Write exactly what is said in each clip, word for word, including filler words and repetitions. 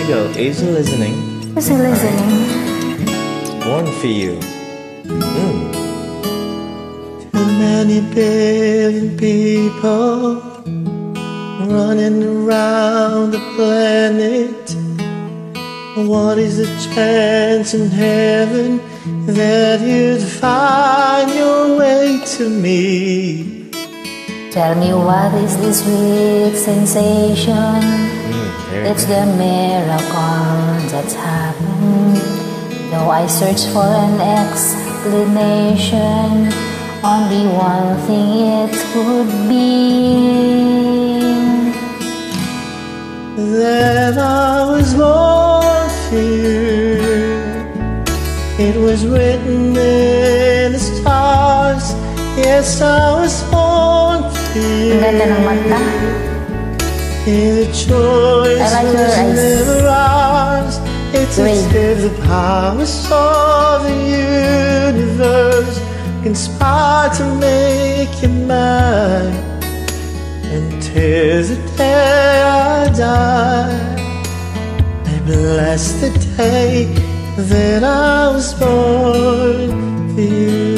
go. Is he listening? Is he listening? Born for you. Mm. Too many billion people running around the planet. What is the chance in heaven that you'd find your way to me? Tell me, what is this sweet sensation? Mm, it's the miracle that's happened. Though I search for an explanation, only one thing it could be. That I was born for you. It was written in the stars. Yes, I was born for you. Ang ganda ng mata. The choice was never ours. It's as if the powers of the universe conspire to make you mine. Until the day I die, I bless the day that I was born for you.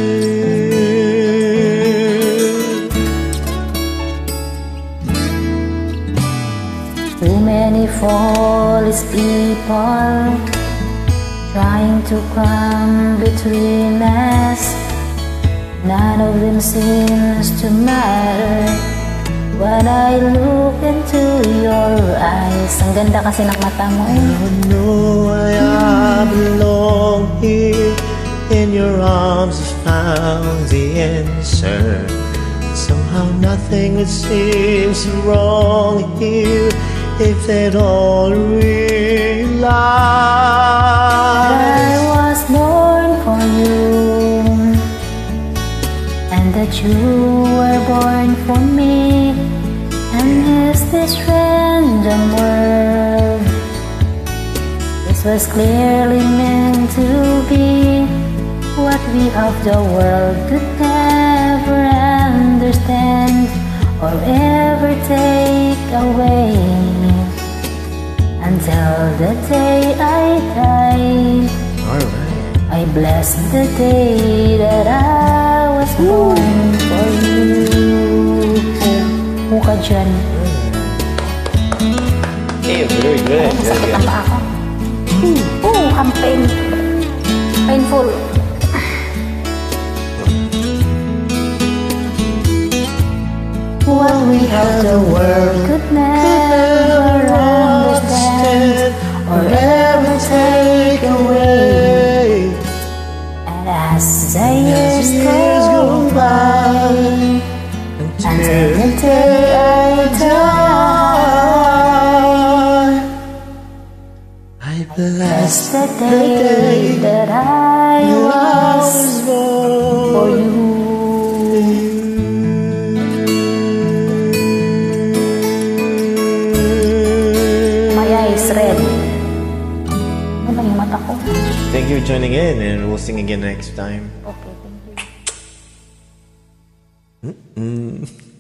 Too many foolish people trying to come between us. None of them seems to matter when I look into your eyes. Ang ganda kasi ng mata mo eh. I know I belong here. In your arms I found the answer. Somehow nothing would seem so wrong here if they'd all realize I was born for you, and that you were born for me. And is this random world? This was clearly meant to be. What we of the world could never understand or ever take away, until the day I die. Alright. I bless the day that I was born for you. Mukha dyan. Hey, very good. Masakit ang paa ko. Oh, ang pain. Painful. What we have the world could never understand or ever take away. And as the years go by, until the day I die, I bless the day that I was for you. My eyes red. Ano ba yung mata ko? Thank you for joining in, and we'll sing again next time. Okay, thank you. Mm-mm.